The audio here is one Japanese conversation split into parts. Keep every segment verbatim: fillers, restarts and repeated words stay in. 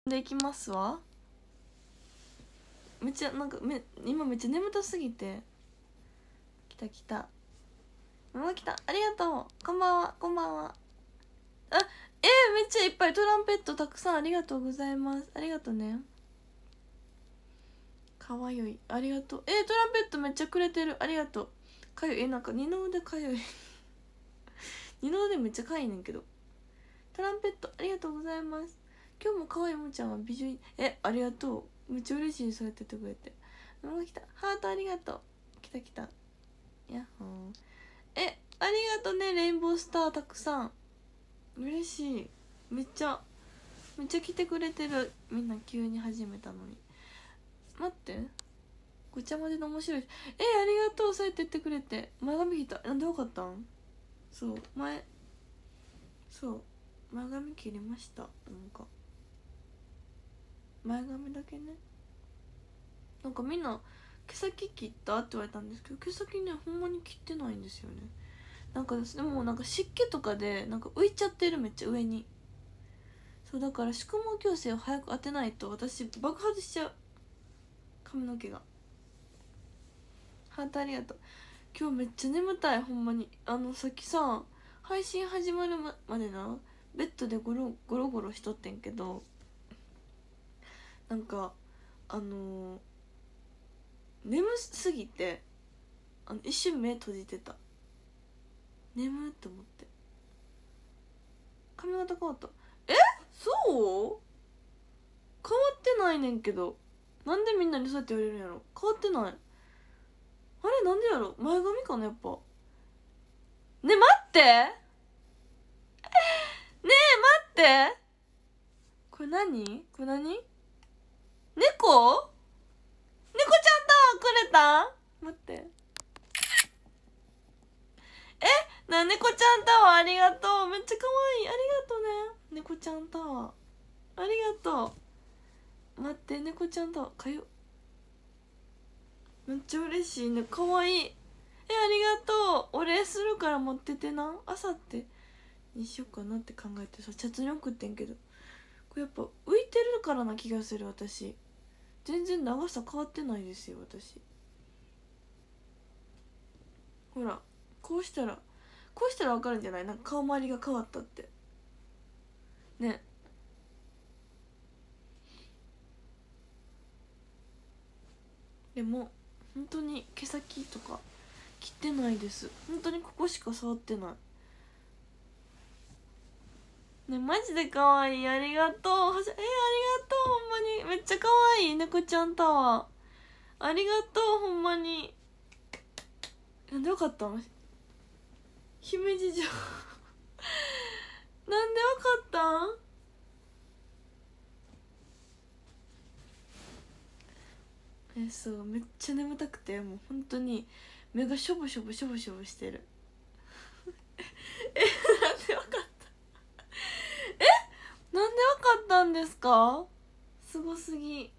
でいきますわ。めっちゃなんかめ今めっちゃ眠たすぎて。来た来た、ママ来た、ありがとう、こんばんはこんばんは。あ、えー、めっちゃいっぱいトランペットたくさんありがとうございます。ありがとうね、かわゆい、ありがとう。えー、トランペットめっちゃくれてる、ありがとう。かゆい、えなんか二の腕かゆい二の腕めっちゃかいねんけど。トランペットありがとうございます。今日もかわいいもちゃんは美女。えありがとう、めっちゃ嬉しい、そうやって言ってくれて。ママ来た、ハートありがとう、来た来た、やっほー。えありがとうね、レインボースターたくさん、嬉しい。めっちゃめっちゃ来てくれてる。みんな急に始めたのに。待って、ごちゃ混ぜの面白い。えありがとう、そうやって言ってくれて。前髪切った、なんでわかったん。そう前そう前髪切りました。なんか前髪だけね、なんかみんな毛先切ったって言われたんですけど、毛先ねほんまに切ってないんですよね。なんかでもなんか湿気とかでなんか浮いちゃってる、めっちゃ上に。そうだから宿毛矯正を早く当てないと私爆発しちゃう、髪の毛が。ハートありがとう。今日めっちゃ眠たい、ほんまに。あのさっきさ配信始まるまでなベッドでゴロゴロゴロしとってんけど、なんかあのー、眠すぎてあの一瞬目閉じてた。眠って思って。髪型変わった。えそう変わってないねんけど、なんでみんなにそうやって言われるんやろ。変わってない。あれなんでやろ、前髪かなやっぱ。ね待ってねえ待って、これ何これ何、猫猫ちゃんタワーくれた、待って、えな猫ちゃんタワーありがとう、めっちゃ可愛い、ありがとうね猫ちゃんタワー、ありがとう。待って、猫ちゃんタワーかゆ、めっちゃ嬉しいね、可愛い。えありがとう、お礼するから持っててな、あさってにしようかなって考えてさ、チャツに送ってんけど、これやっぱ浮いてるからな気がする。私全然長さ変わってないですよ。私ほらこうしたらこうしたら分かるんじゃない、なんか顔周りが変わったってね。でも本当に毛先とか切ってないです。本当にここしか触ってないね。マジで可愛い、ありがとう。はじえー、ありがとう、ほんまにめっちゃ可愛い猫ちゃんタワー、ありがとうほんまに。なんでよかったの姫路城なんでわかったん。えそうめっちゃ眠たくて、もう本当に目がしょぼしょぼしょぼしょぼしてるえなんでわかった、えなんでわかったんですか、すごすぎ、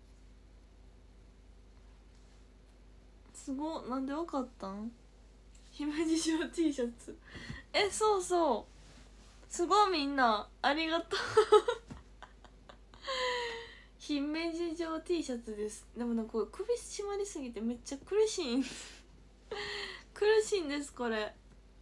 すご、なんでわかったん。姫路城 T シャツ、えそうそう、すごい、みんなありがとう姫路城 T シャツです。でもなんか首締まりすぎてめっちゃ苦しいん苦しいんですこれ。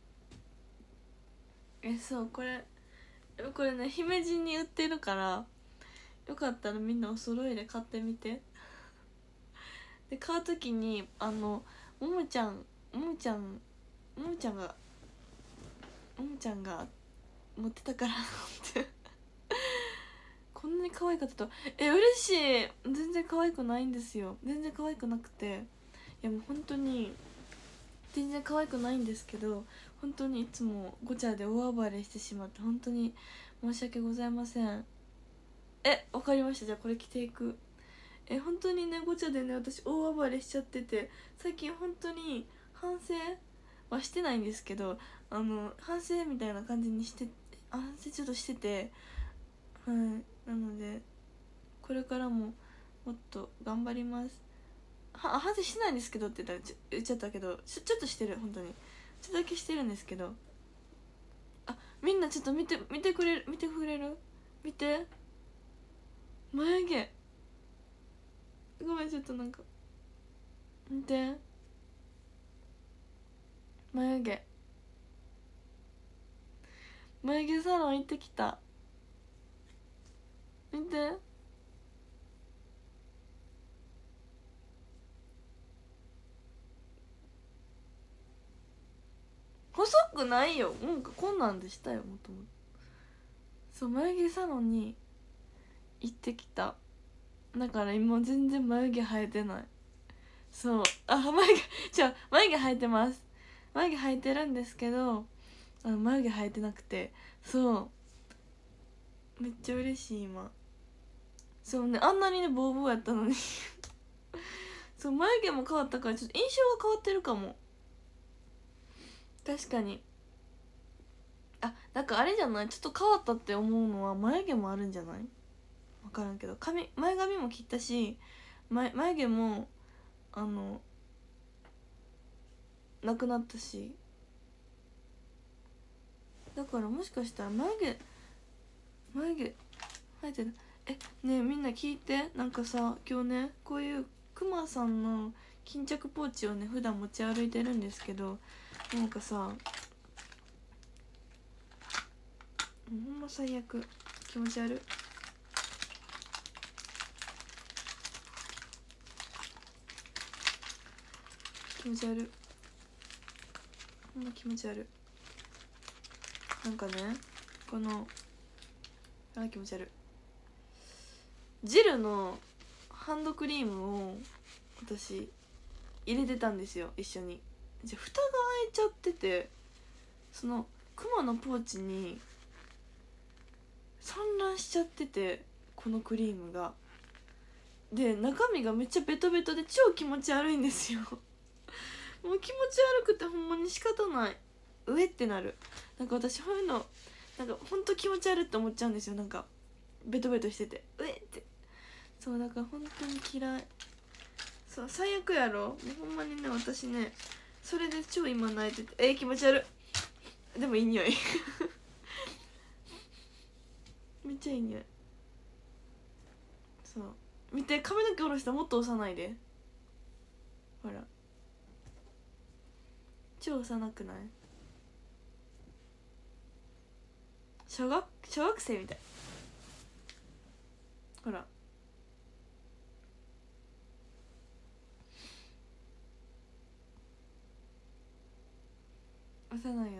えそうこれこれね姫路に売ってるから、よかったらみんなお揃いで買ってみてで買う時にあのももちゃんももちゃんももちゃんがももちゃんが持ってたからってこんなに可愛かったと、え嬉しい。全然可愛くないんですよ、全然可愛くなくて、いやもう本当に全然可愛くないんですけど、本当にいつもごちゃで大暴れしてしまって本当に申し訳ございません。えわかりました、じゃあこれ着ていく。え本当にねごちゃでね私大暴れしちゃってて、最近本当に反省はしてないんですけど、あの反省みたいな感じにして反省ちょっとしてて、はい、なのでこれからももっと頑張ります。は反省しないんですけどって言ったらち言っちゃったけど、ちょちょっとしてる、本当にちょっとだけしてるんですけど、あみんなちょっと見て見てくれる見てくれる見て眉毛ごめん、ちょっとなんか見て、眉毛眉毛サロン行ってきた。見て、細くないよ。なんかこんなんでしたよ、もともと。そう、眉毛サロンに行ってきた。だから今全然眉毛生えてない。そう、あ、眉毛じゃあ眉毛生えてます。眉毛生えてるんですけど、あの眉毛生えてなくて、そうめっちゃ嬉しい今。そうね、あんなにねボーボーやったのにそう眉毛も変わったからちょっと印象が変わってるかも。確かに。あ、なんかあれじゃない、ちょっと変わったって思うのは眉毛もあるんじゃない？分からんけど、髪前髪も切ったし、眉眉毛もあのなくなったし、だからもしかしたら眉毛眉毛生えてる。え、ねえみんな聞いて、なんかさ今日ねこういうクマさんの巾着ポーチをね普段持ち歩いてるんですけど、なんかさもうほんま最悪、気持ち悪い。気持ち悪い、ほんま気持ち悪い。なんかねこのあ気持ち悪いジルのハンドクリームを私入れてたんですよ一緒に。じゃあ蓋が開いちゃってて、そのクマのポーチに散乱しちゃってて、このクリームがで中身がめっちゃベトベトで超気持ち悪いんですよもう気持ち悪くてほんまに仕方ない。上ってなる。なんか私そういうのなんかほんと気持ち悪いって思っちゃうんですよ。なんかベトベトしてて上って、そうだから本当に嫌い。そう最悪やろ。ほんまにね私ねそれで超今泣いてて、えー、気持ち悪い。でもいい匂いめっちゃいい匂い。そう見て、髪の毛下ろしたらもっと幼いで、ほら超幼くない？小学小学生みたい、ほら幼いやんな。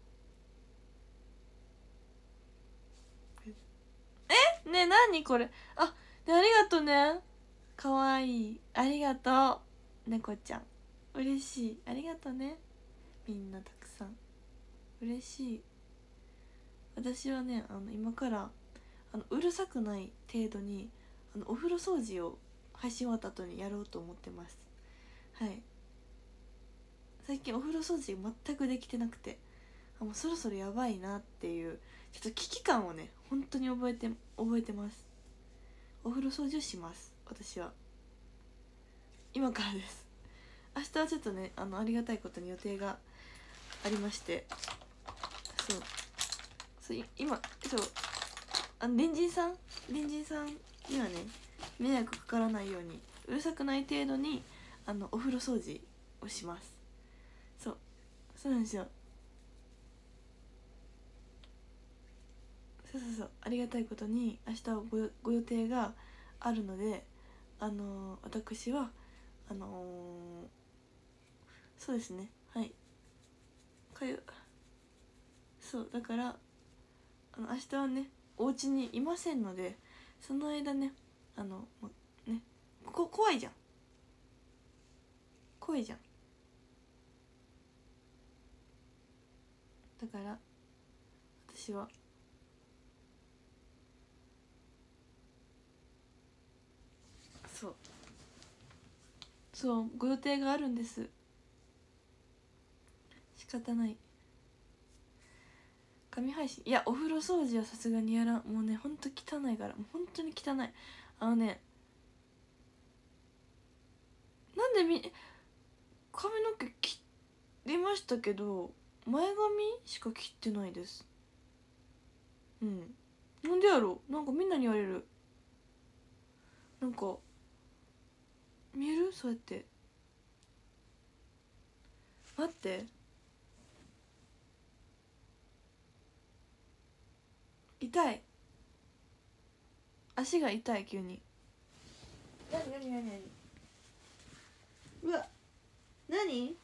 えねえ何これ、あ、ね、ありがとうね、かわいい、ありがとう猫ちゃん、嬉しい、ありがとうね、みんなたくさん嬉しい。私はねあの今からあのうるさくない程度にあのお風呂掃除を配信終わった後にやろうと思ってます。はい、最近お風呂掃除全くできてなくて、あもうそろそろやばいなっていうちょっと危機感をね本当に覚えて覚えてます。お風呂掃除をします私は今からです。明日はちょっとねあのありがたいことに予定がありまして、そうそう今そうあの隣人さん隣人さんにはね迷惑かからないようにうるさくない程度にあのお風呂掃除をします。そうそうなんですよ。そうそうそう、ありがたいことに明日は ご, ご予定があるので、あのー、私はあのー、そうですね、はいかゆそうだからあの明日はねお家にいませんので、その間ねあのまねこ怖いじゃん怖いじゃんだから私はそうそうご予定があるんです。仕方ない。紙配信いやお風呂掃除はさすがにやらん、もうねほんと汚いから、もうほんとに汚い。あのねなんでみ髪の毛切りましたけど前髪しか切ってないです。うんなんでやろう、なんかみんなに言われる。 なんか見える？そうやって待って、痛い、足が痛い急に。なになになになに、うわ、なに？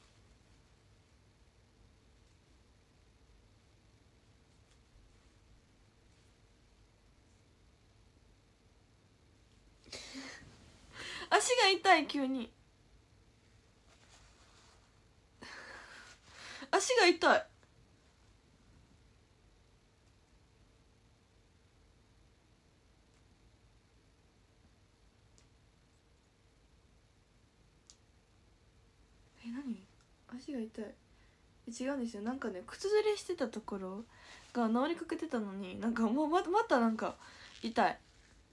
足が痛い急に、足が痛い。え、何？足が痛い。違うんですよ、なんかね靴ずれしてたところが治りかけてたのに、なんかもうままたなんか痛い。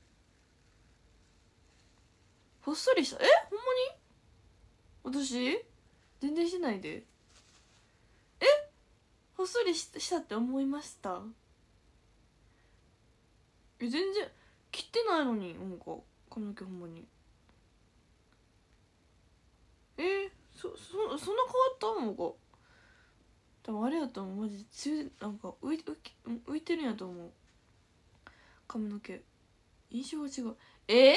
ほっそりした。え、ほんまに？私全然してないで。え、ほっそりししたって思いました？え、全然切ってないのに、なんか髪の毛ほんまに。えー、そそそんな変わった？なんか多分あれやと思う、マジ強い、なんか浮い浮き浮いてるんやと思う、髪の毛。印象が違う。えー、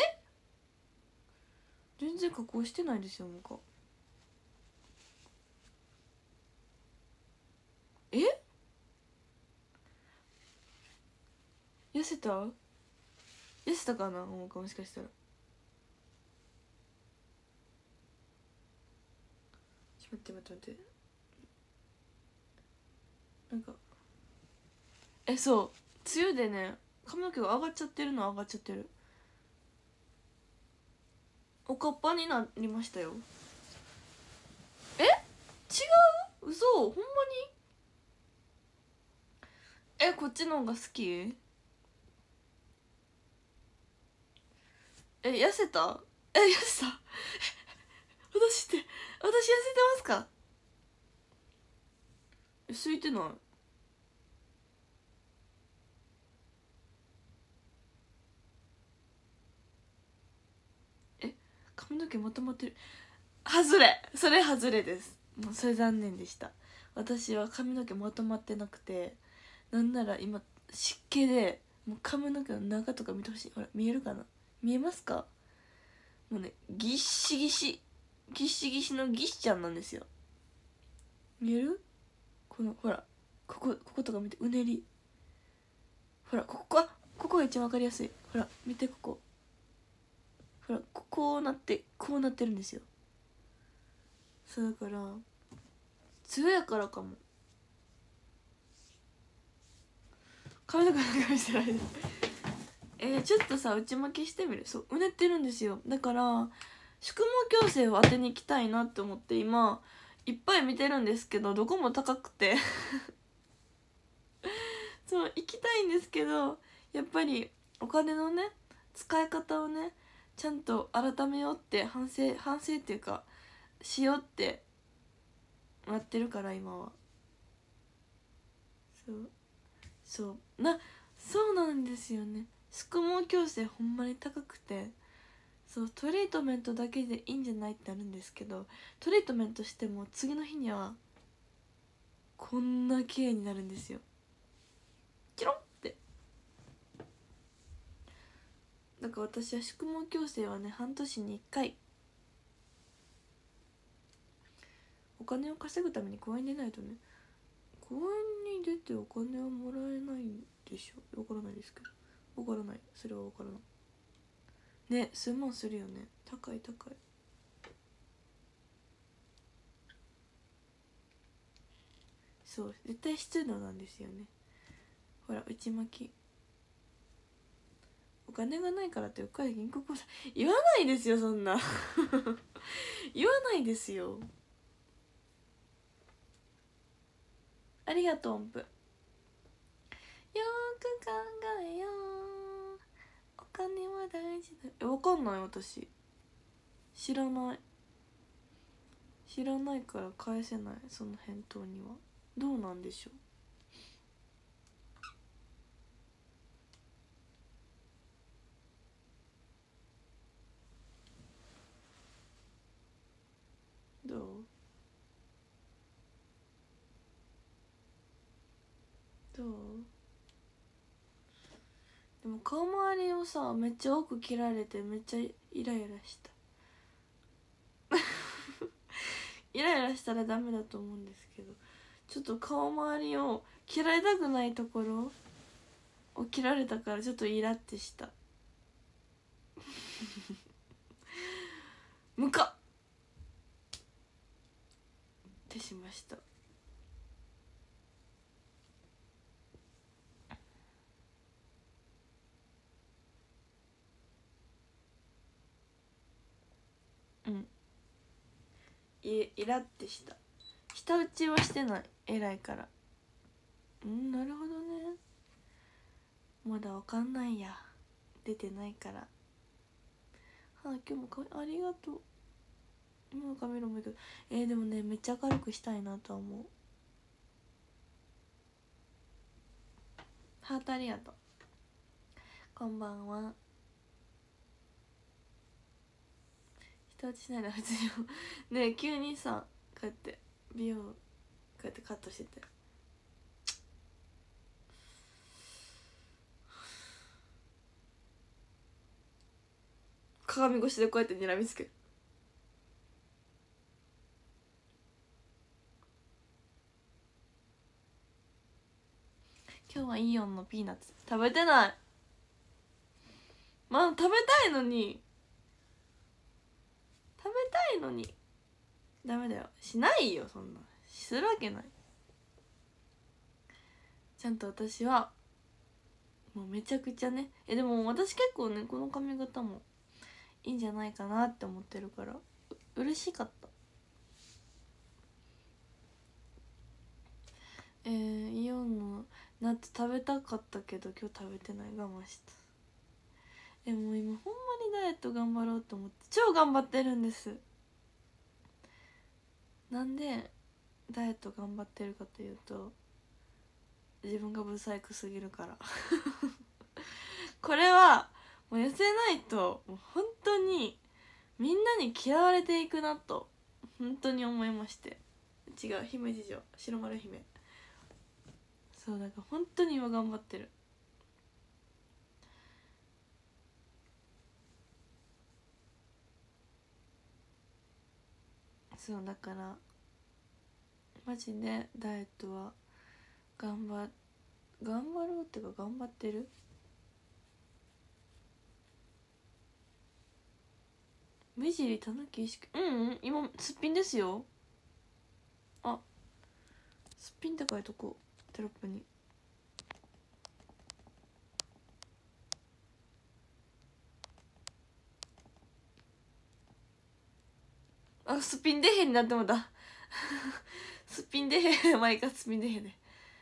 全然加工してないですよ、なんか。え、痩せた？痩せたかな、なんかもしかしたら。ちょっと待って待って待って、なんかえ、そう梅雨でね髪の毛が上がっちゃってるの、上がっちゃってる。おかっぱになりましたよ。え、違う？嘘、ほんまに？え、こっちの方が好き？え、痩せた？え、痩せた？私って私痩せてますか？え、空いてない。え、髪の毛まとまってる。外れ、それ外れです。もうそれ残念でした。私は髪の毛まとまってなくて、なんなら今湿気でもう髪の毛の長とか見てほしい。ほら見えるかな、見えますか？もうねぎっしぎしぎっしぎしのぎっしちゃんなんですよ。見える？このほら、こここことか見て、うねり、ほらここ、あ、ここが一番わかりやすい。ほら見て、ここ、ほらここうなって、こうなってるんですよ。そうだから梅雨やからかも。髪の毛なんか見せられる。えー、ちょっとさ内巻きしてみる。そう、うねってるんですよ。だから宿毛矯正を当てに行きたいなって思って今いっぱい見てるんですけど、どこも高くてそう行きたいんですけど、やっぱりお金のね使い方をねちゃんと改めようって反省反省っていうかしようってなってるから今は。そうそうな、そうなんですよね。宿毛矯正ほんまに高くて、そうトリートメントだけでいいんじゃないってなるんですけど、トリートメントしても次の日にはこんな綺麗になるんですよ、チロンって。だから私は宿毛矯正はね半年にいっかい、お金を稼ぐために公園に出ないとね、公園に出てお金はもらえないんでしょ、わからないですけど、わからない、それはわからないね。数万するよね、高い高い。そう絶対湿度なんですよね。ほら内巻き、お金がないからってうっかり銀行口座言わないですよ、そんな言わないですよ。ありがとう音符。よーく考えよう、お金は大事だ。え、わかんない、私知らない、知らないから返せない、その返答には。どうなんでしょう。 どう？でも顔周りをさめっちゃ多く切られてめっちゃイライラしたイライラしたらダメだと思うんですけど、ちょっと顔周りを切られたくないところを切られたからちょっとイラってしたムカってしました。うんいイラってした。舌打ちはしてない、偉いから。うんなるほどね、まだわかんないや、出てないから。はあ今日もかありがとう。今のカメラもいいけど、えー、でもねめっちゃ明るくしたいなとは思う。ハートありがとう。こんばんは。人打ちしないで別にねえ急にさこうやって美容こうやってカットしてて鏡越しでこうやって睨みつけ、今日はイオンのピーナッツ食べてない。まあ食べたいのに食べたいのにダメだよ、しないよ、そんなするわけない。ちゃんと私はもうめちゃくちゃね、えでも私結構ねこの髪型もいいんじゃないかなって思ってるからう嬉しかった。えー、イオンのナッツ食べたかったけど今日食べてない、我慢した。でも今ほんまにダイエット頑張ろうと思って超頑張ってるんです。なんでダイエット頑張ってるかというと自分がブサイクすぎるからこれはもう痩せないともう本当にみんなに嫌われていくなと本当に思いまして。違う、姫路城白丸姫。そうだから本当に今頑張ってる。そうだからマジでダイエットは頑張頑張ろうっていうか頑張ってる。目尻たぬき意識、うんうん今すっぴんですよ。あすっぴんって書いとこうテロップに。あすっぴん出へんになってもだすっぴん出へん毎回すっぴん出へんで、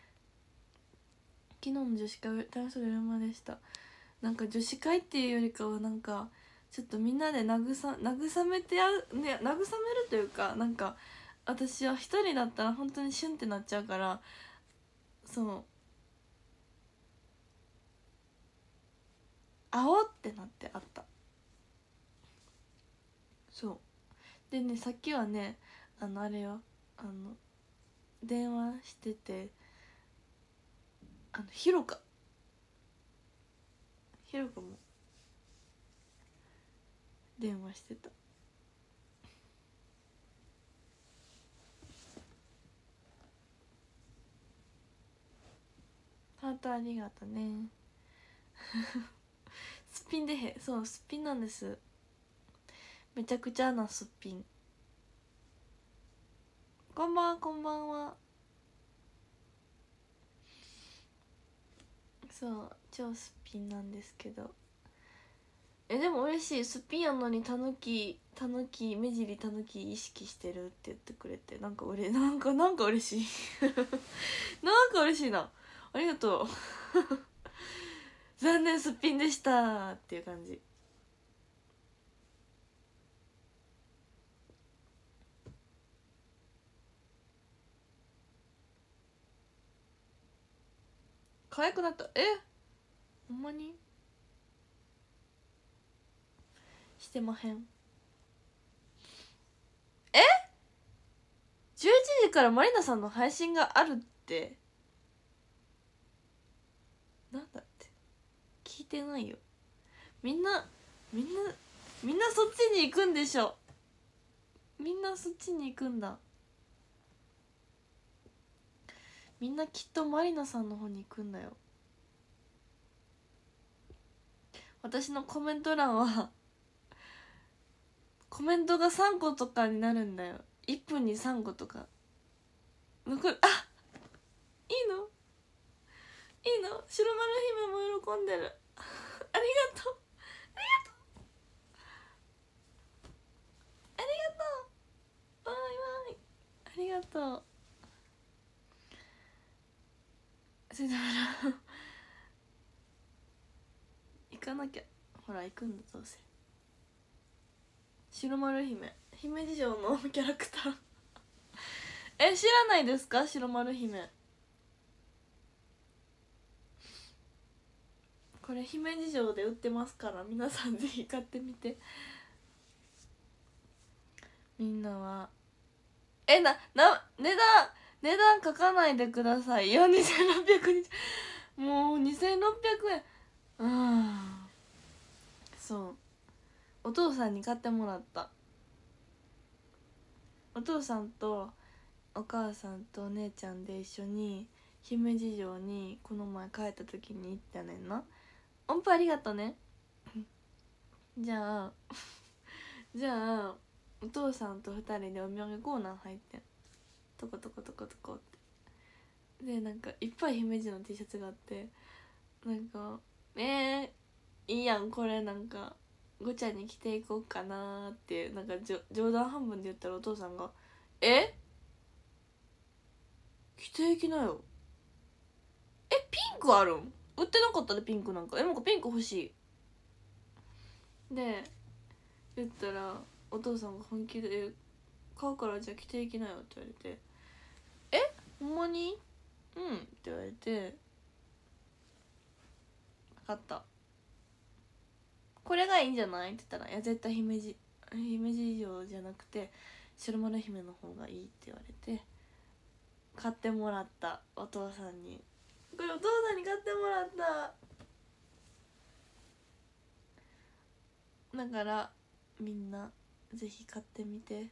昨日の女子会楽しそうでうまでした。なんか女子会っていうよりかはなんかちょっとみんなで慰慰めてやうね、慰めるというかなんか私は一人だったら本当にシュンってなっちゃうから、そう青ってなってあった。そうでねさっきはねあのあれよあの電話しててあのひろかひろかも電話してた。ハートありがとねすっぴんでへそうすっぴんなんです。めちゃくちゃなすっぴん。こんばんはこんばんは。そう超すっぴんなんですけど、えでも嬉しい、すっぴんやのにたぬきたぬき目尻たぬき意識してるって言ってくれてなんか俺なんかなんか嬉しいなんか嬉しいな、ありがとう残念すっぴんでしたっていう感じ。可愛くなった。えほんまにしてまへん。えじゅういちじからマリナさんの配信があるっててないよ。みんなみんなみんなそっちに行くんでしょ。みんなそっちに行くんだ。みんなきっとマリナさんの方に行くんだよ。私のコメント欄はコメントがさんことかになるんだよ。いっぷんにさんことか残る。あ、いいのいいの。白丸姫も喜んでる。ありがとうありがとうありがとう。バイバイ。ありがとう。それだから行かなきゃ。ほら行くんだ。どうせ白丸姫姫路城のキャラクターえ、知らないですか白丸姫。これ姫路城で売ってますから皆さんぜひ買ってみて。みんなはえなな値段値段書かないでくださいよ。にせんろっぴゃくにちもうにせんろっぴゃくえん。ああそうお父さんに買ってもらった。お父さんとお母さんとお姉ちゃんで一緒に姫路城にこの前帰った時に行ったねんな。音符ありがとねじゃあじゃあお父さんとふたりでお土産コーナー入ってん。トコトコトコトコってでなんかいっぱい姫路の T シャツがあって、なんかえー、いいやんこれなんかごちゃに着ていこうかなーってなんかじょ冗談半分で言ったらお父さんが「え着ていきなよ。えピンクあるん？売ってなかったでピンクなんか。えなんかピンク欲しい」で言ったらお父さんが本気で「買うからじゃあ着ていきなよ」って言われて「えほんまに？うん」って言われて「分かった、これがいいんじゃない?」って言ったら「いや絶対姫路姫路城じゃなくて白丸姫の方がいい」って言われて買ってもらった。お父さんにこれお父さんに買ってもらった。だからみんなぜひ買ってみて。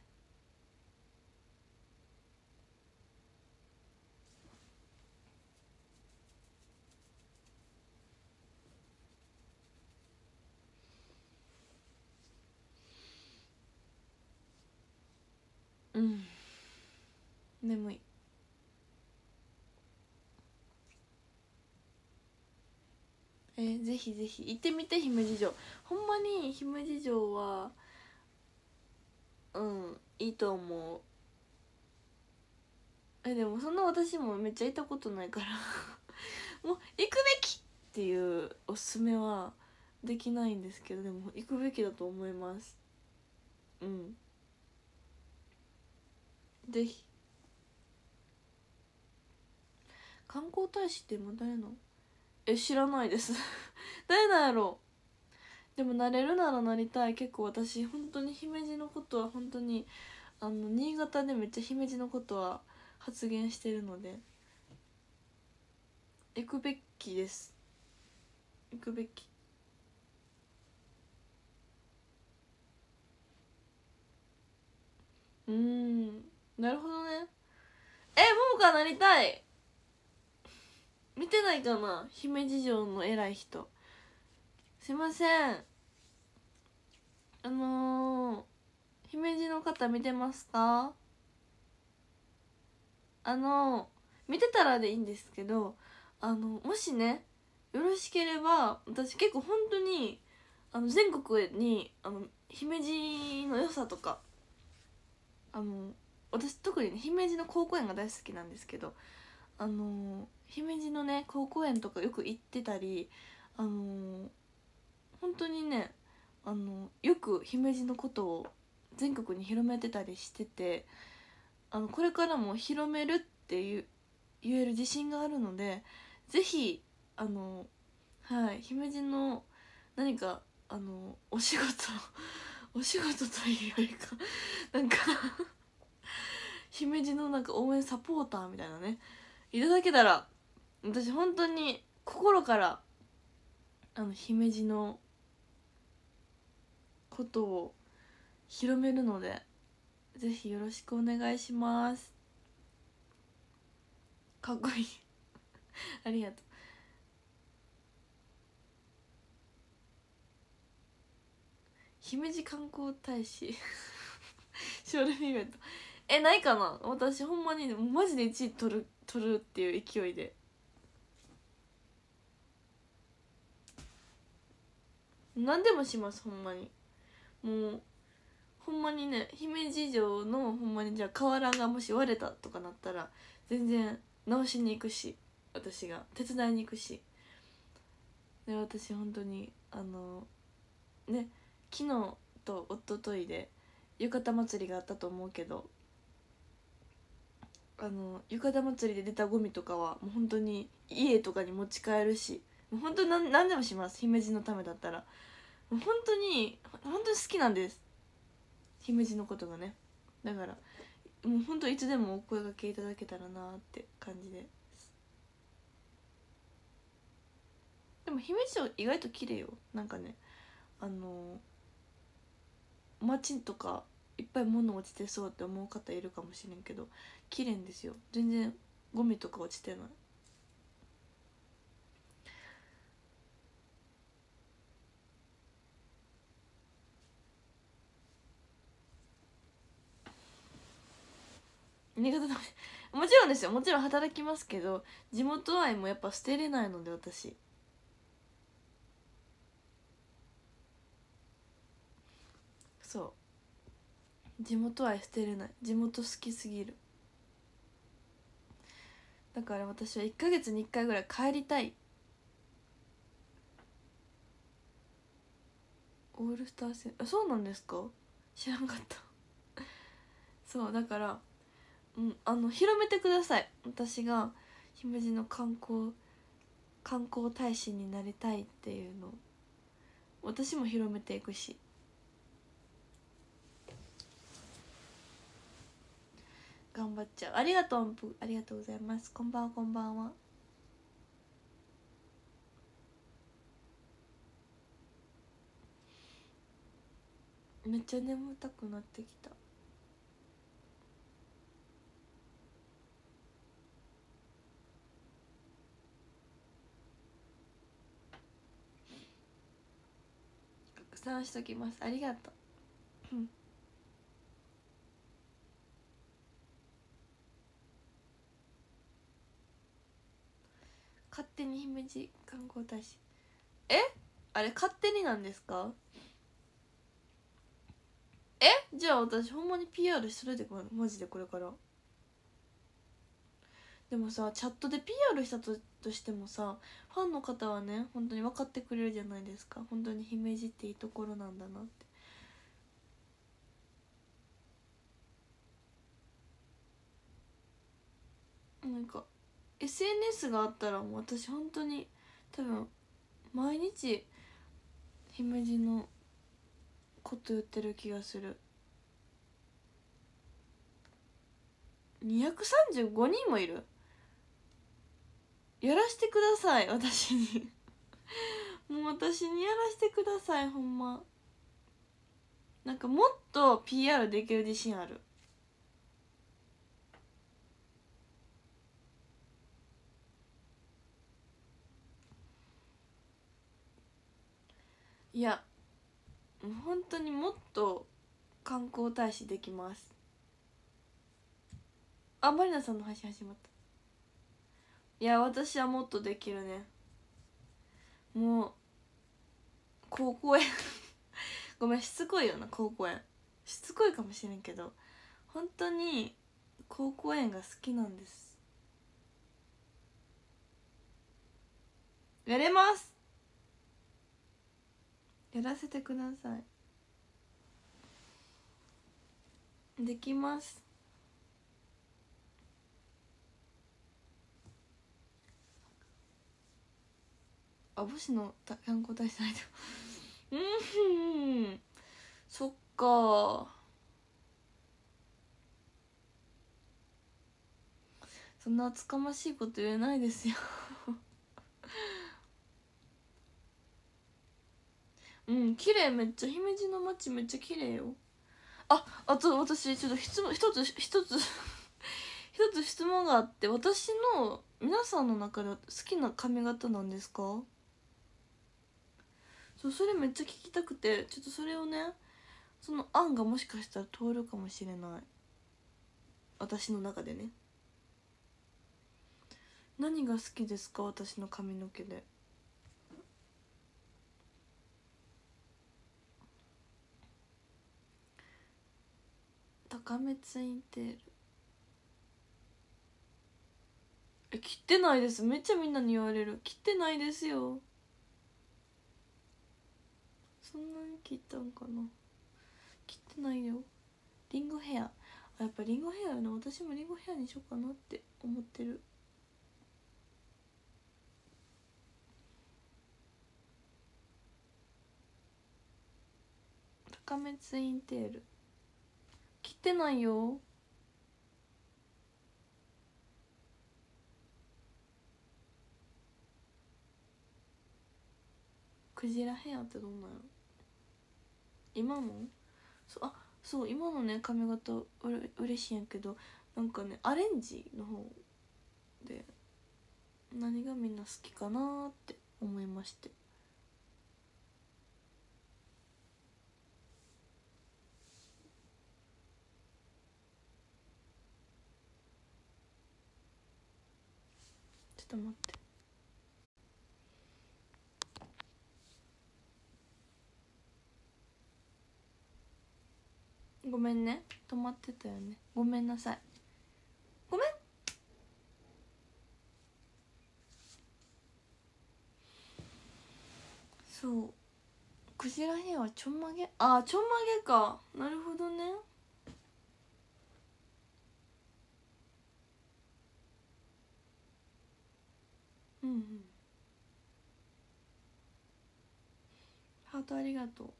うん眠い。えー、ぜひぜひ行ってみて姫路城。ほんまに姫路城はうんいいと思う。えでもそんな私もめっちゃ行ったことないからもう行くべきっていうおすすめはできないんですけど、でも行くべきだと思います。うんぜひ。観光大使って今誰のえ知らないです誰なんやろう。でもなれるならなりたい。結構私本当に姫路のことは本当にあの新潟でめっちゃ姫路のことは発言してるので行くべきです。行くべき。うーんなるほどね。えももかなりたい。見てないかな姫路城の偉い人。すいませんあのー、姫路の方見てますか？あのー、見てたらでいいんですけど、あのもしねよろしければ私結構本当にあの全国にあの姫路の良さとかあの私特に、ね、姫路の高校園が大好きなんですけど、あの姫路のね高校園とかよく行ってたり、あの本当にねあのよく姫路のことを全国に広めてたりしてて、あのこれからも広めるっていう言える自信があるので、ぜひあのはい姫路の何かあのお仕事お仕事というよりかなんか姫路のなんか応援サポーターみたいなねいただけたら私本当に心からあの姫路のことを広めるので、ぜひよろしくお願いします。かっこいいありがとう。姫路観光大使ショールームイベントえないかな。私ほんまにマジでいちい取る取るっていう勢いで何でもします。ほんまにもうほんまにね、姫路城のほんまにじゃあ瓦がもし割れたとかなったら全然直しに行くし、私が手伝いに行くし。で私本当にあのね、昨日と一昨日で浴衣祭りがあったと思うけど、あの浴衣祭りで出たゴミとかはもう本当に家とかに持ち帰るし、もう本当に何何でもします。姫路のためだったらもう本当に本当に好きなんです、姫路のことがね。だからもう本当いつでもお声掛けいただけたらなって感じで。でも姫路城意外と綺麗よ。なんかね、あの街とかいっぱい物落ちてそうって思う方いるかもしれんけど、綺麗んですよ。全然ゴミとか落ちてない。新潟だもちろんですよ、もちろん働きますけど、地元愛もやっぱ捨てれないので、私そう地元愛捨てれない。地元好きすぎる。だから私はいっかげつにいっかいぐらい帰りたい。オールスター戦、あ、そうなんですか。知らんかったそうだから、うん、あの広めてください。私が姫路の観光観光大使になりたいっていうのを私も広めていくし。頑張っちゃう。ありがとう、ありがとうございます。こんばんは、こんばんは。めっちゃ眠たくなってきた。拡散しときます。ありがとう、うん、勝手に姫路観光大使、えあれ勝手になんですか。えじゃあ私ほんまに ピーアール するで、マジでこれから。でもさ、チャットで ピーアール したととしてもさ、ファンの方はね本当に分かってくれるじゃないですか。本当に姫路っていいところなんだなって。なんか エスエヌエス があったらもう私本当に多分毎日姫路のこと言ってる気がする。にひゃくさんじゅうごにんもいる。やらしてください私にもう私にやらしてください、ほんま。なんかもっと ピーアール できる自信ある。いや本当にもっと観光大使できます。あ、マリナさんの配信始まった。いや私はもっとできるね。もう高校園ごめんしつこいよな、高校園しつこいかもしれんけど本当に高校園が好きなんです。やれます、やらせてください。できます。あ、母子の観光大使ないでうんそっか、そんな厚かましいこと言えないですようん綺麗、めっちゃ姫路の街めっちゃ綺麗よ。ああと私ちょっと質問一つ一つ一つ質問があって、私の皆さんの中で好きな髪型なんですか？そう、それめっちゃ聞きたくて、ちょっとそれをね、その案がもしかしたら通るかもしれない、私の中でね。何が好きですか、私の髪の毛で。高めツインテール、え切ってないです。めっちゃみんなに言われる。切ってないですよ。そんなに切ったんかな。切ってないよ。リンゴヘア、あやっぱリンゴヘアよな。私もリンゴヘアにしようかなって思ってる。高めツインテール切ってないよ。クジラヘアってどんなんやろ今の。そう、あそう今のね髪型うれ嬉しいんやけど、なんかねアレンジの方で何がみんな好きかなって思いまして。ちょっと待って、ごめんね、止まってたよね、ごめんなさい、ごめん。そうクジラヘアはちょんまげ、あちょんまげか、なるほどね。うんうん、ハートありがとう。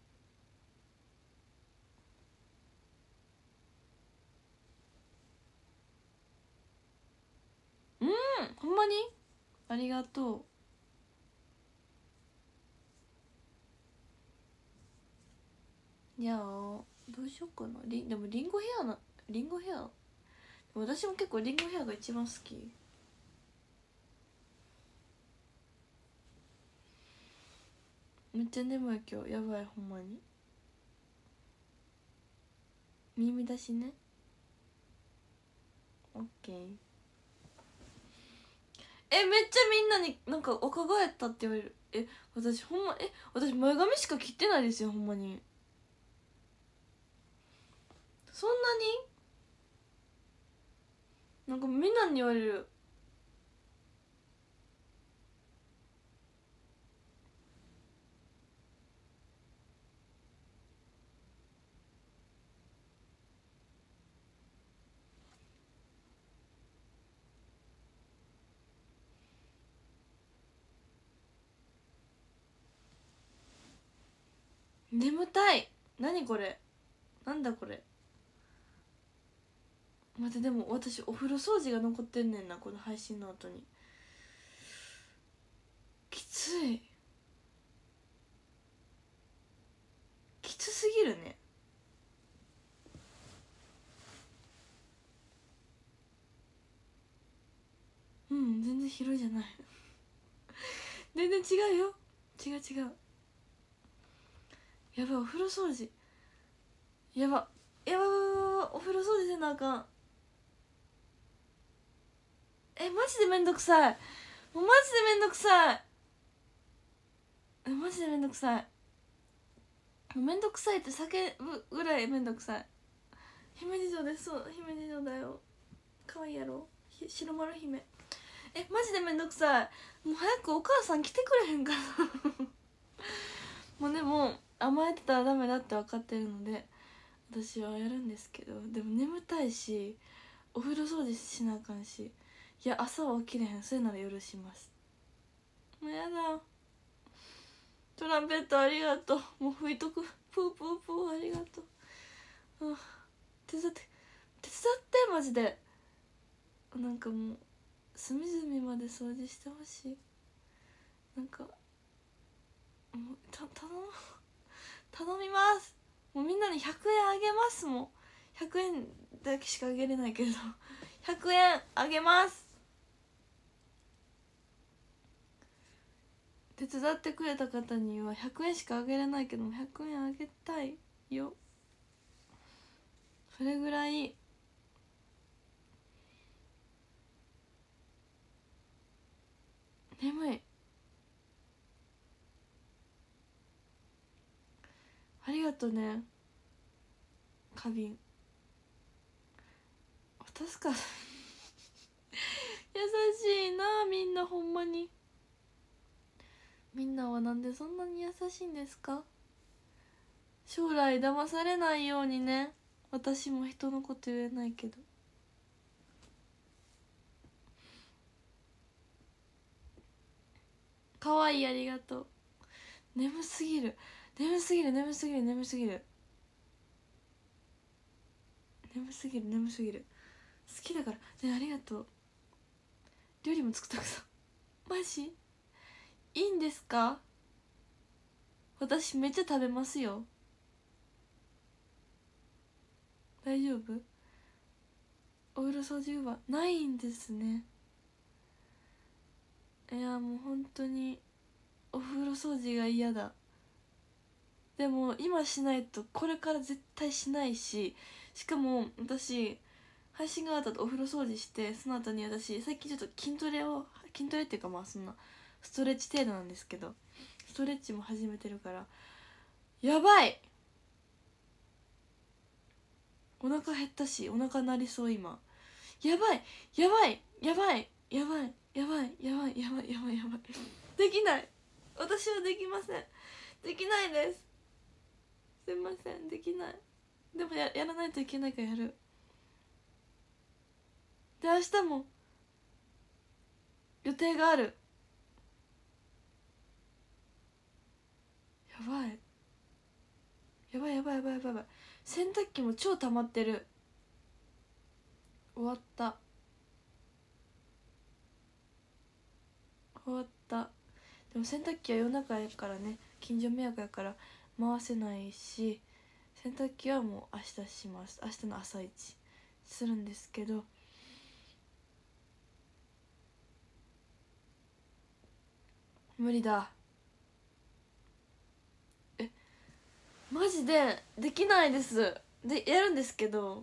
うんほんまにありがとう。いやどうしようかな、リでもリンゴヘアな、リンゴヘア私も結構リンゴヘアが一番好き。めっちゃ眠い今日、やばいほんまに。耳出しね、オッケー。えめっちゃみんなになんか若返ったって言われる。え私ほんま、え私前髪しか切ってないですよほんまに。そんなになんかみんなに言われる。眠たい。何これ、なんだこれ。待ってでも私お風呂掃除が残ってんねんな、この配信の後に。きつい、きつすぎるね。うん全然広いじゃない全然違うよ、違う違う。やばいお風呂掃除、やばやばやばやば、お風呂掃除せなあかん。えマジでめんどくさい、もうマジでめんどくさい、えマジでめんどくさい、もうめんどくさいって叫ぶぐらいめんどくさい。姫路城です、そう姫路城だよ、かわいいやろ白丸姫。えマジでめんどくさい、もう早くお母さん来てくれへんかなもうでも甘えてたらダメだって分かってるので私はやるんですけど、でも眠たいしお風呂掃除しなあかんし、いや朝は起きれへん、それなら夜します。もうやだ、トランペットありがとう、もう吹いとく、プープープーありがとう、あ手伝って手伝ってマジで、なんかもう隅々まで掃除してほしい。なんかもうた頼む頼みます。もうみんなにひゃくえんあげますもん。ひゃくえんだけしかあげれないけどひゃくえんあげます。手伝ってくれた方にはひゃくえんしかあげれないけどもひゃくえんあげたいよ。それぐらい眠い。ありがとね花瓶。助かる優しいなみんな。ほんまにみんなはなんでそんなに優しいんですか。将来騙されないようにね。私も人のこと言えないけど。かわいい、ありがとう。眠すぎる眠すぎる眠すぎる眠すぎる眠すぎる眠すぎる好きだからね。ありがとう。料理も作ったくさんマジいいんですか。私めっちゃ食べますよ。大丈夫。お風呂掃除はないんですね。いやもう本当にお風呂掃除が嫌だ。でも今しないとこれから絶対しないし、しかも私配信が終わった後お風呂掃除して、その後に私最近ちょっと筋トレを筋トレっていうかまあそんなストレッチ程度なんですけど、ストレッチも始めてるからやばい。お腹減ったしお腹鳴りそう今。やばいやばいやばいやばいやばいやばいやばいやばいやばいできない。私はできません。できないです。すいませんできない。でも や, やらないといけないからやる。で明日も予定がある。やばいやばいやばいやばいやばいやばい。洗濯機も超溜まってる。終わった終わった。でも洗濯機は夜中やからね、近所迷惑やから回せないし、洗濯機はもう明日します。明日の朝一するんですけど、無理だ。えマジでできないです。でやるんですけど、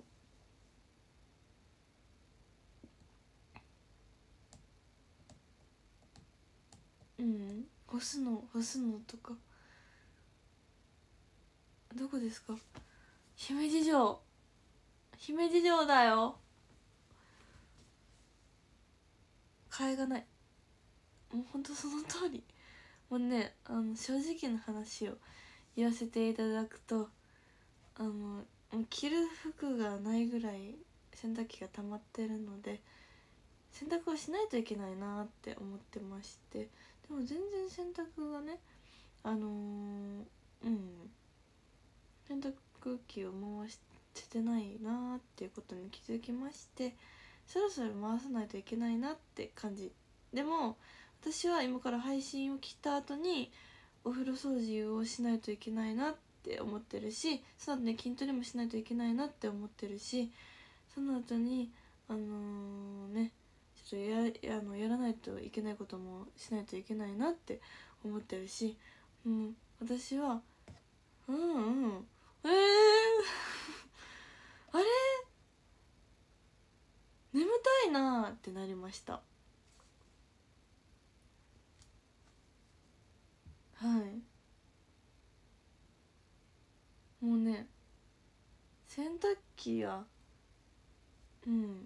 うん干すの干すのとか。どこですか。姫路城姫路城だよ。替えがない。もうほんとその通り。もうね、あの正直な話を言わせていただくと、あのもう着る服がないぐらい洗濯機が溜まってるので、洗濯をしないといけないなって思ってまして、でも全然洗濯がね、あのー、うん洗濯機を回してないなっていうことに気づきまして、そろそろ回さないといけないなって感じ。でも私は今から配信を切った後にお風呂掃除をしないといけないなって思ってるし、その後ね筋トレもしないといけないなって思ってるし、その後にあのー、ねちょっと や, あのやらないといけないこともしないといけないなって思ってるし、うん、私はうんうんえーあれ眠たいなってなりました。はい、もうね洗濯機はうん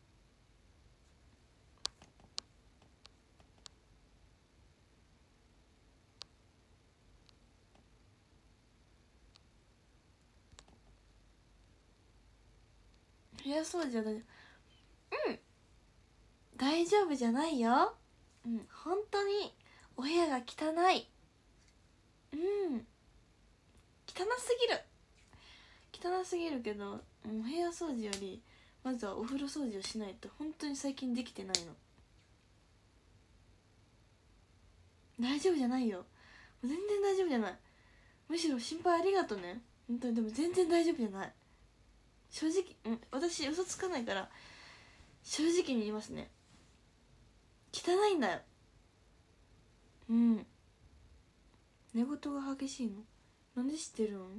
部屋掃除は大丈夫。うん大丈夫じゃないよ。うん本当にお部屋が汚い。うん汚すぎる汚すぎるけど、もう部屋掃除よりまずはお風呂掃除をしないと本当に最近できてないの。大丈夫じゃないよ。 全然大丈夫じゃない。むしろ心配ありがとね本当に。でも全然大丈夫じゃない。正直、うん、私嘘つかないから正直に言いますね。汚いんだよ。うん。寝言が激しいの。なんで知ってるの？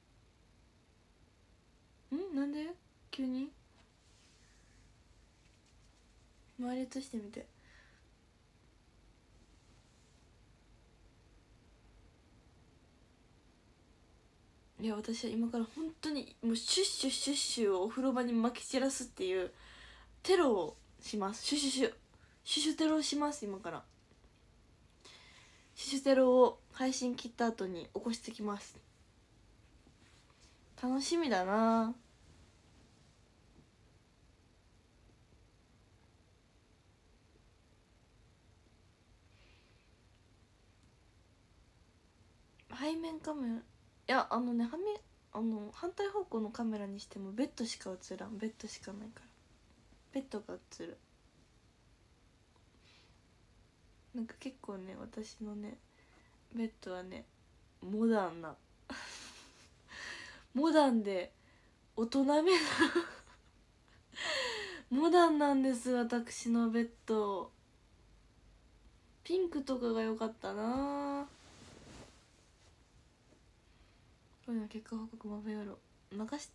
んなんで急に周りとしてみて。いや私は今から本当にもうシュッシュシュッシュをお風呂場に撒き散らすっていうテロをします。シュシュシュシュシュテロをします。今からシュシュテロを配信切った後に起こしてきます。楽しみだな。背面カメラ、いやあのねはみあの反対方向のカメラにしてもベッドしか映らん。ベッドしかないからベッドが映る。なんか結構ね私のねベッドはねモダンなモダンで大人めなモダンなんです私のベッド。ピンクとかが良かったな。これの結果報告まべやろ任して。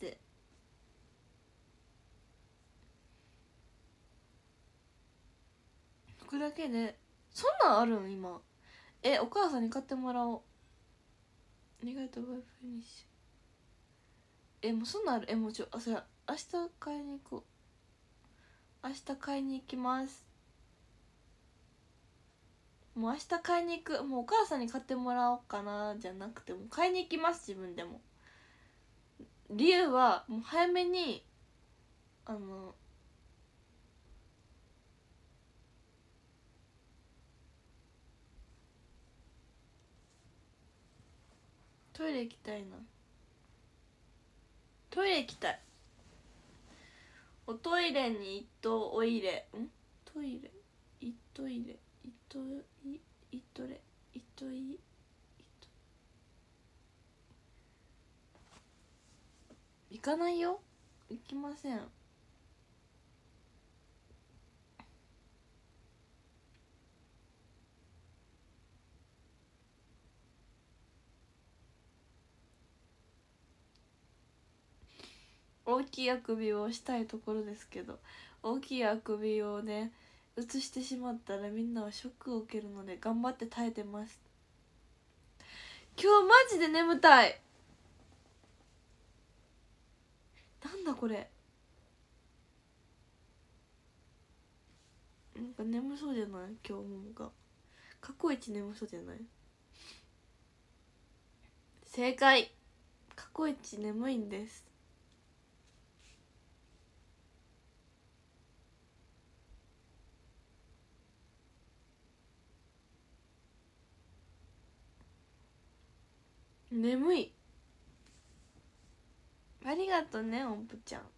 服だけでそんなんあるん今。えお母さんに買ってもらおう。ありがとうバイフィニッシュ。えもうそんなんある。えもうちょあそれ明日買いに行こう。明日買いに行きます。もう明日買いに行く。もうお母さんに買ってもらおうかなじゃなくてもう買いに行きます。自分でも。理由はもう早めにあのトイレ行きたいな。トイレ行きたい。おトイレに行っとおいれんトイレいっといれいっといいっとれいっといいっと行かないよ。行きません。大きいあくびをしたいところですけど大きいあくびをね移してしまったらみんなはショックを受けるので頑張って耐えてます。今日マジで眠たい。なんだこれ。なんか眠そうじゃない今日ももが過去一眠そうじゃない。正解。過去一眠いんです。眠い。ありがとね音符ちゃん。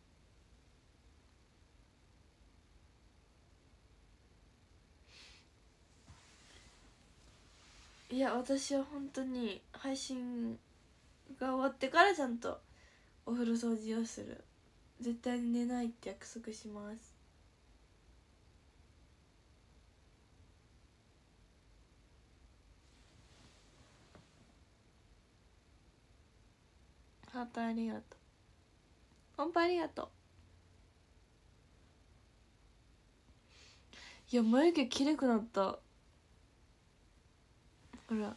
いや私は本当に配信が終わってからちゃんとお風呂掃除をする。絶対に寝ないって約束します。ハートありがとう。音符ありがとう。いや眉毛きれくなった。ほら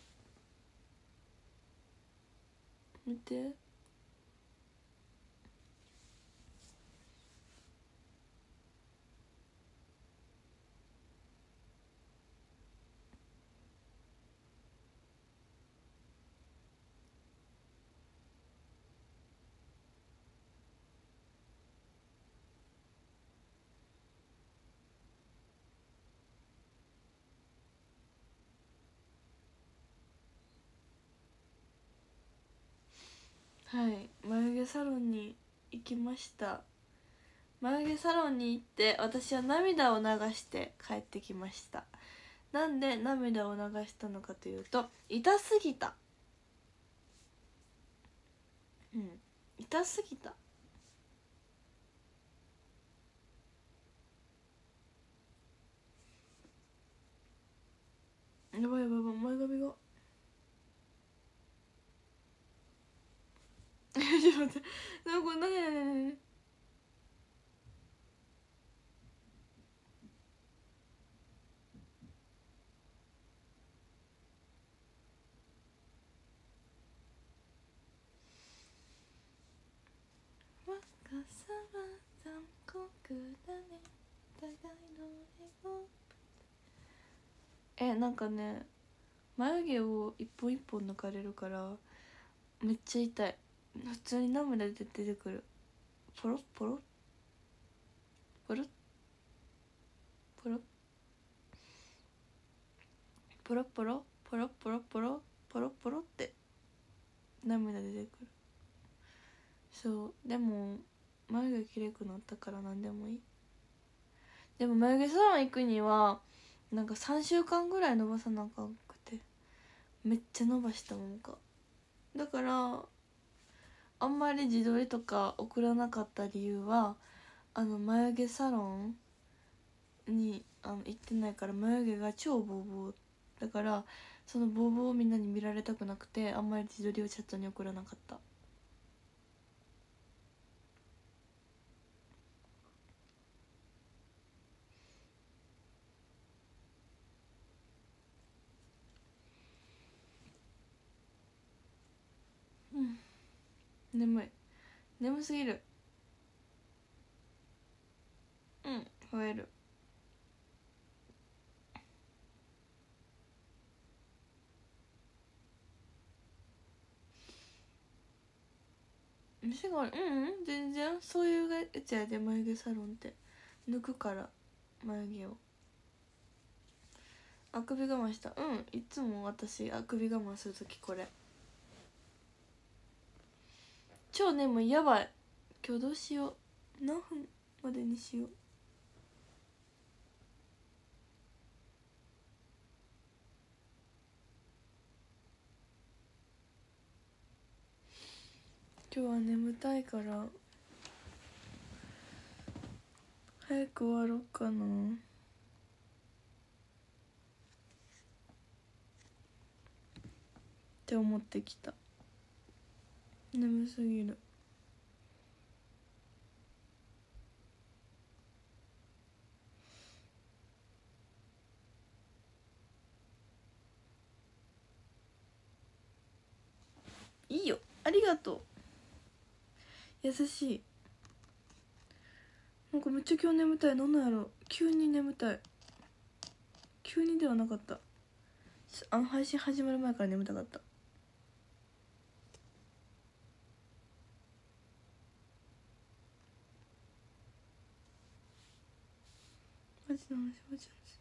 見て。はい眉毛サロンに行きました。眉毛サロンに行って私は涙を流して帰ってきました。 なんで涙を流したのかというと、痛すぎた。うん痛すぎた。やばいやばいやばい、前髪がちょっと待って、なんかこれ何何何何若さは残酷だね、互いの笑顔。え、なんかね、眉毛を一本一本抜かれるからめっちゃ痛い。普通に涙出てくる。ポロッポロッポロッポロッポロポロポロポロポロポロポロって涙出てくる。そうでも眉毛きれくなったから何でもいい。でも眉毛サロン行くにはなんかさんしゅうかんぐらい伸ばさなあかんくて、めっちゃ伸ばしたもんか。だからあんまり自撮りとか送らなかった理由は、あの眉毛サロンにあの行ってないから、眉毛が超ボーボーだから、そのボーボーをみんなに見られたくなくて、あんまり自撮りをチャットに送らなかった。うん眠い、眠すぎる。うん吠える。店がある。うんうん全然そういうやつやで、眉毛サロンって抜くから眉毛を。あくび我慢した。うんいつも私あくび我慢するときこれ。超眠い、やばい。今日どうしよう、何分までにしよう。今日は眠たいから早く終わろうかなって思ってきた。眠すぎる。いいよ、ありがとう。優しい。なんかめっちゃ今日眠たい。なんなんやろ、急に眠たい。急にではなかった、あの配信始まる前から眠たかった。マジの話、マジの話。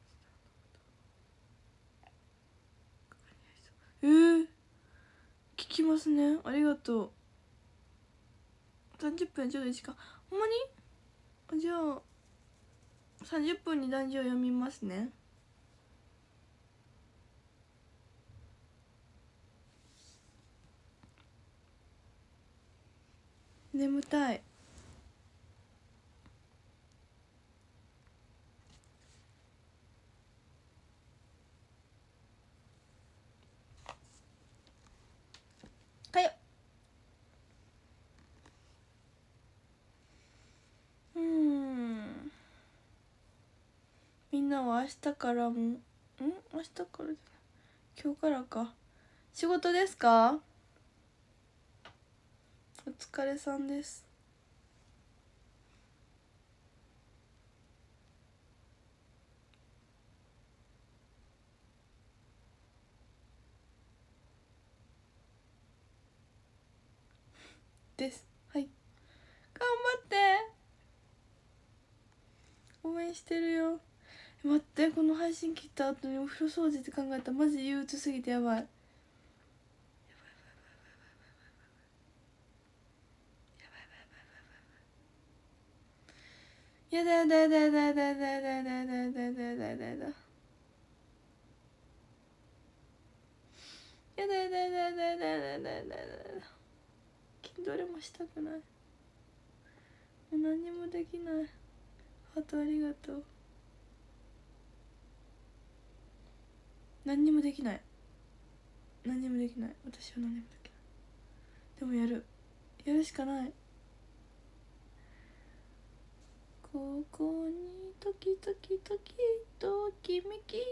えー、聞きますね、ありがとう。さんじゅっぷんちょうどいい時間。ほんまに？じゃあさんじゅっぷんに漢字を読みますね。眠たい。かよ。うーんみんなは明日からもん明日からじゃない、今日からか仕事ですか？お疲れさんです。です。はい、頑張って、応援してるよ。待って、この配信切った後にお風呂掃除って考えたらマジ憂鬱すぎてやばい。やだやだやだやだやだやだやだやだやだやだやだやだやだ。 やだやだやだやだやだやだやだやだやだ、筋トレもしたくない、もう何にもできない。ハートありがとう。何にもできない、何にもできない、私は何にもできない。でもやる、やるしかない。ここに時々時ときめき、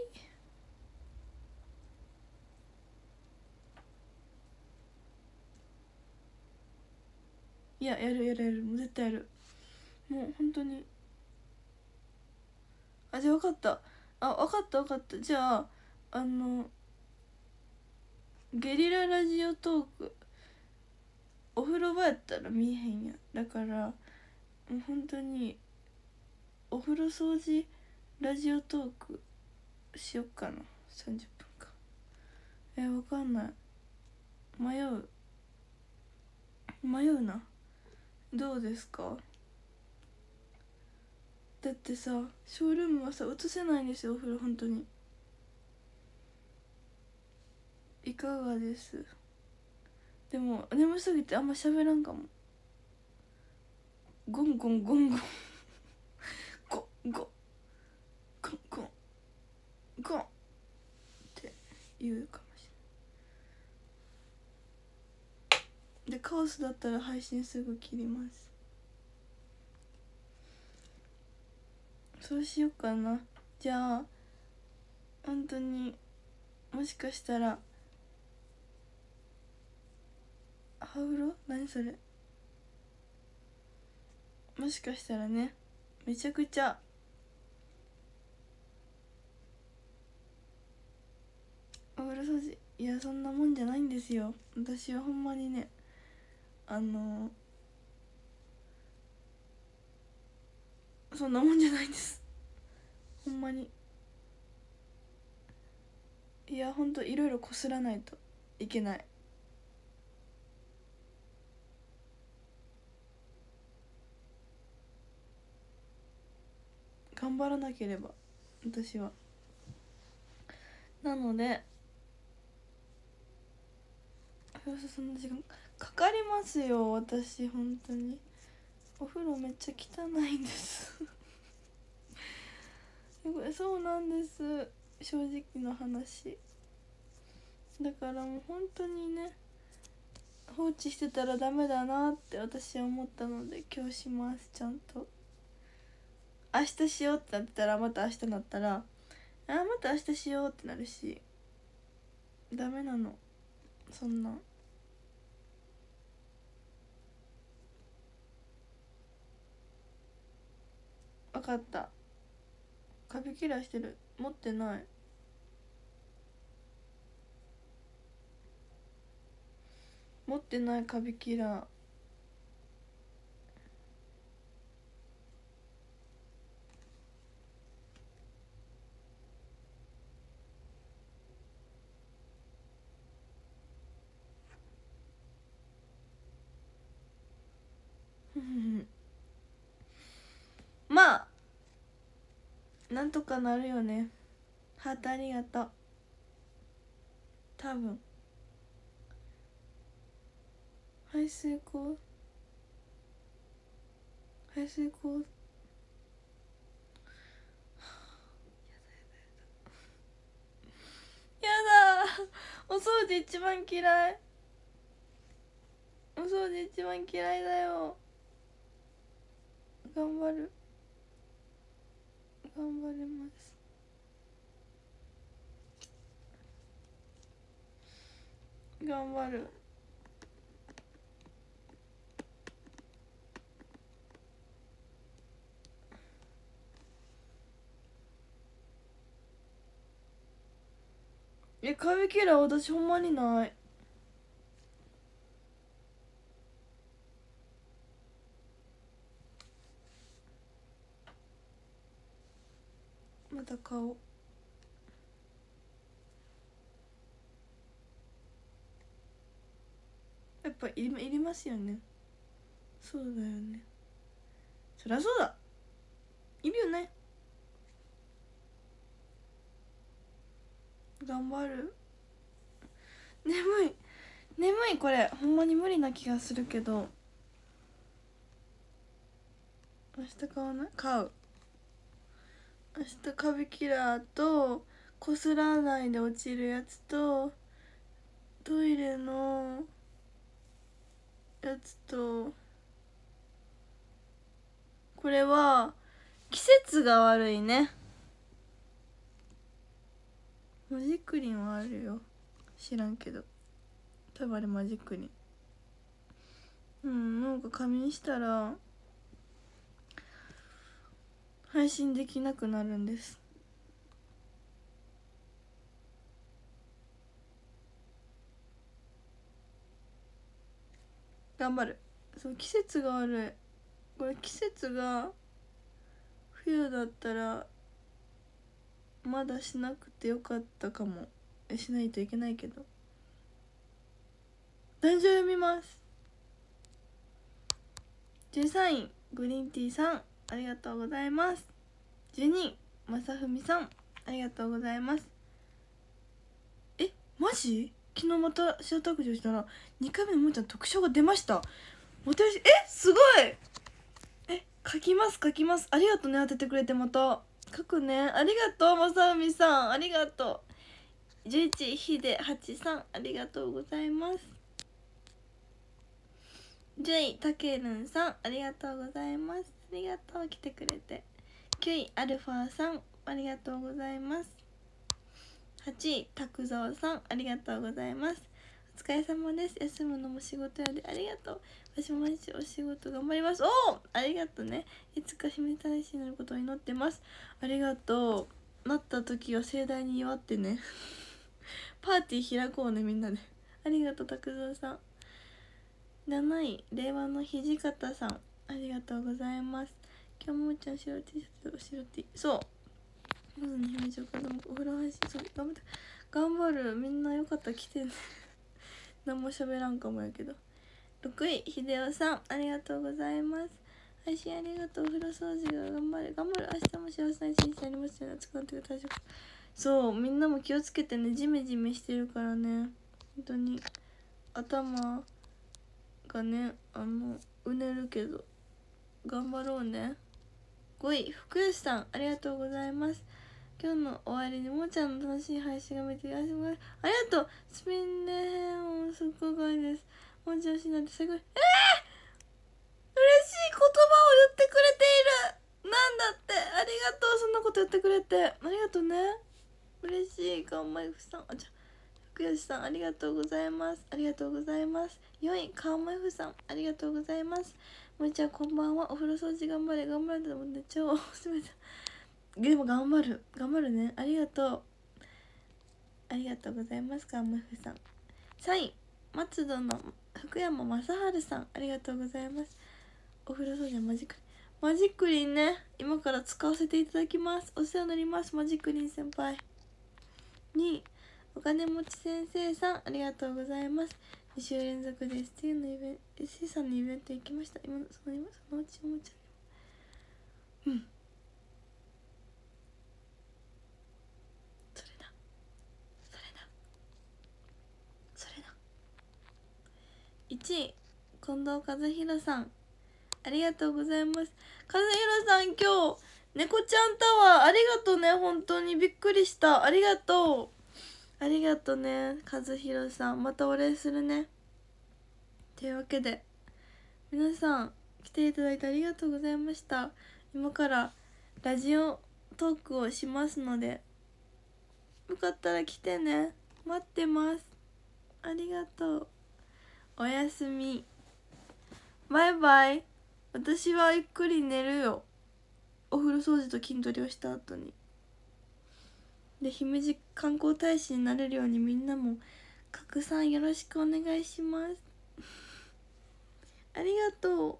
いや、やるやるやる、もう絶対やる、もう本当に。あ、じゃあ分かった、あ、分かった分かった、じゃああのゲリララジオトーク、お風呂場やったら見えへんやん、だからもう本当にお風呂掃除ラジオトークしよっかな、さんじゅっぷんか。え、わかんない、迷う迷うな。どうですか？だってさ、ショールームはさ映せないんですよ、お風呂。本当にいかがです？でも眠すぎてあんま喋らんかも。ゴンゴンゴンゴンゴンゴンゴンゴンゴンって言うかもしれない。でカオスだったら配信すぐ切ります。そうしようかな。じゃあ本当にもしかしたらハウロ、何それ、もしかしたらね、めちゃくちゃお風呂掃除、いやそんなもんじゃないんですよ。私はほんまにね、あのそんなもんじゃないです、ほんまに。いやほんといろいろこすらないといけない。頑張らなければ、私は。なのでそんな時間かかりますよ、私本当に。お風呂めっちゃ汚いんですそうなんです、正直な話。だからもう本当にね、放置してたらダメだなって私は思ったので、今日します、ちゃんと。明日しようってなってたら、また明日なったら、あ、また明日しようってなるし、ダメなの、そんな。分かった、カビキラーしてる、持ってない、持ってないカビキラー。まあなんとかなるよね。ハートありがとう。多分排水口、排水口やだお掃除一番嫌い、お掃除一番嫌いだよ。頑張る、頑張ります。頑張る。え、カビキラー私ほんまにない。また顔、やっぱいり、いりますよね。そうだよね、そりゃそうだ、いるよね。頑張る。 眠い眠い。これほんまに無理な気がするけど、明日買わない？買う。明日カビキラーとこすらないで落ちるやつとトイレのやつと、これは季節が悪いね。マジックリンはあるよ、知らんけど。多分あれマジックリン。うん、なんか仮眠したら配信できなくなるんです。頑張る。そう、季節が悪い。これ季節が冬だったらまだしなくてよかったかも。しないといけないけど。大丈夫、読みます。じゅうさんいグリーンティーさん、ありがとうございます。じゅうにいまさふみさん、ありがとうございます。え、マジ？昨日また塩卓上したらにかいめのもーちゃん特賞が出ました。私、え、すごい。え、書きます書きます。ありがとうね、当ててくれて。また書くね。ありがとうまさふみさん、ありがとう。じゅういちいひではちさん、ありがとうございます。じゅういたけるんさん、ありがとうございます。ありがとう、来てくれて。きゅういアルファさん、ありがとうございます。はちいたくぞうさん、ありがとうございます。お疲れ様です。休むのも仕事やでありがとう。私も毎日お仕事頑張ります。おお、ありがとうね。いつか姫大使になることを祈ってます。ありがとう。なった時は盛大に祝ってね。パーティー開こうね、みんなで。ありがとう、たくぞうさん。なない令和の土方さん、ありがとうございます。今日ももちゃん白 T シャツと白 T、 そうまずに表情からお風呂配信、そう頑張って頑張る。みんなよかったら来てね。何も喋らんかもやけど。ろくいひでおさん、ありがとうございます。配信ありがとう。お風呂掃除が頑張れ頑張る。明日も幸せな一日になりますよね。暑くなってくる大丈夫。そう、みんなも気をつけてね。ジメジメしてるからね、本当に頭がね、あのうねるけど頑張ろうね。ごい福吉さん、ありがとうございます。今日の終わりにもーちゃんの楽しい配信が見てください。ありがとう。スピンレヘンをすっごくいです。もーちゃんしなんてすごい。えー、嬉しい言葉を言ってくれている。なんだって。ありがとう、そんなこと言ってくれて。ありがとうね、嬉しい。かまゆふさん、あ、じゃ福吉さん、ありがとうございます。ありがとうございます。よいかまゆふさん、ありがとうございます。もーちゃんこんばんは。お風呂掃除頑張れ頑張れと思って超おすすめだ。でも頑張る頑張るね。ありがとう、ありがとうございます。かまふさん。さんい松戸の福山雅治さん、ありがとうございます。お風呂掃除はマジックリンマジックリンね、今から使わせていただきます。お世話になります、マジックリン先輩。にいお金持ち先生さん、ありがとうございます。に週連続で エスティー のイベント エスティー さんのイベント行きました。今のその今そのうちおもちゃにもうんそれだそれだそれだ。いちい近藤和弘さん、ありがとうございます。和弘さん、今日猫ちゃんタワーありがとうね。本当にびっくりした。ありがとうありがとうね、和弘さん。またお礼するね。というわけで皆さん来ていただいてありがとうございました。今からラジオトークをしますので、よかったら来てね。待ってます。ありがとう。おやすみ。バイバイ。私はゆっくり寝るよ。お風呂掃除と筋トレをした後に。で、姫路観光大使になれるようにみんなも拡散よろしくお願いします。ありがとう。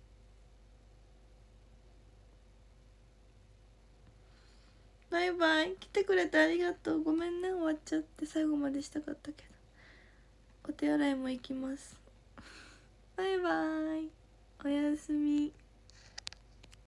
バイバイ。来てくれてありがとう。ごめんね、終わっちゃって最後までしたかったけど。お手洗いも行きます。バイバイ。